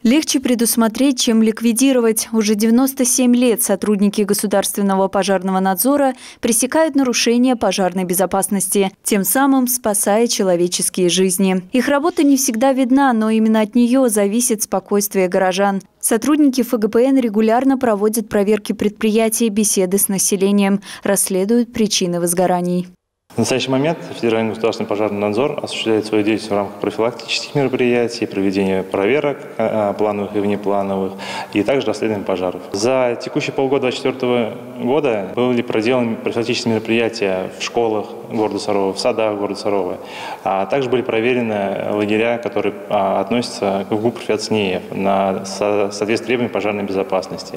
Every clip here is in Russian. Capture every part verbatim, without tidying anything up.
Легче предусмотреть, чем ликвидировать. Уже девяносто семь лет сотрудники Государственного пожарного надзора пресекают нарушения пожарной безопасности, тем самым спасая человеческие жизни. Их работа не всегда видна, но именно от нее зависит спокойствие горожан. Сотрудники эф гэ пэ эн регулярно проводят проверки предприятий, беседы с населением, расследуют причины возгораний. В настоящий момент Федеральный государственный пожарный надзор осуществляет свою деятельность в рамках профилактических мероприятий, проведения проверок плановых и внеплановых, и также расследования пожаров. За текущие полгода две тысячи двадцать четвёртого года были проделаны профилактические мероприятия в школах города Сарова, в садах города Сарова, а также были проверены лагеря, которые относятся к ГУП РФЯЦ-НИИ на соответствие требованиям пожарной безопасности.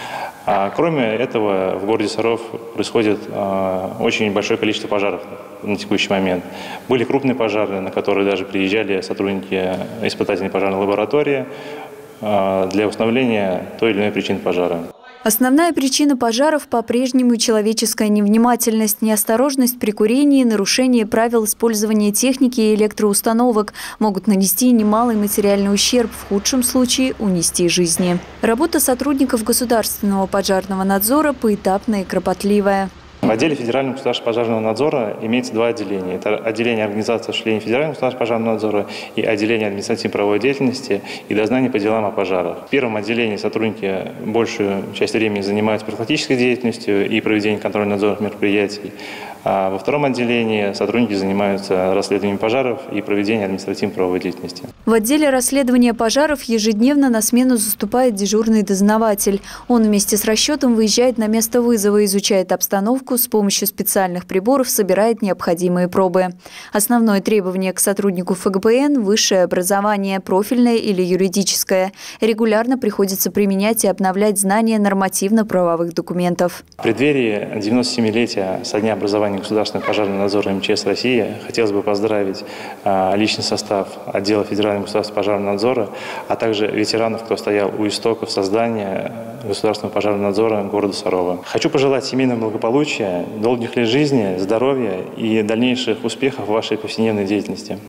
А кроме этого, в городе Саров происходит э, очень большое количество пожаров на текущий момент. Были крупные пожары, на которые даже приезжали сотрудники испытательной пожарной лаборатории э, для установления той или иной причины пожара. Основная причина пожаров по-прежнему человеческая невнимательность, неосторожность при курении, нарушение правил использования техники и электроустановок могут нанести немалый материальный ущерб, в худшем случае унести жизни. Работа сотрудников Государственного пожарного надзора поэтапная и кропотливая. В отделе Федерального государственного пожарного надзора имеется два отделения. Это отделение организации осуществления Федерального государственного пожарного надзора и отделение административно-правовой деятельности и дознания по делам о пожарах. В первом отделении сотрудники большую часть времени занимаются профилактической деятельностью и проведением контрольно-надзорных мероприятий. А во втором отделении сотрудники занимаются расследованием пожаров и проведением административно-правовой деятельности. В отделе расследования пожаров ежедневно на смену заступает дежурный дознаватель. Он вместе с расчетом выезжает на место вызова, изучает обстановку, с помощью специальных приборов собирает необходимые пробы. Основное требование к сотруднику эф гэ пэ эн – высшее образование, профильное или юридическое. Регулярно приходится применять и обновлять знания нормативно-правовых документов. В преддверии девяностосемилетия со дня образования Государственного пожарного надзора эм че эс России хотелось бы поздравить а, личный состав отдела Федерального государственного пожарного надзора, а также ветеранов, кто стоял у истоков создания Государственного пожарного надзора города Сарова. Хочу пожелать семейного благополучия, долгих лет жизни, здоровья и дальнейших успехов в вашей повседневной деятельности.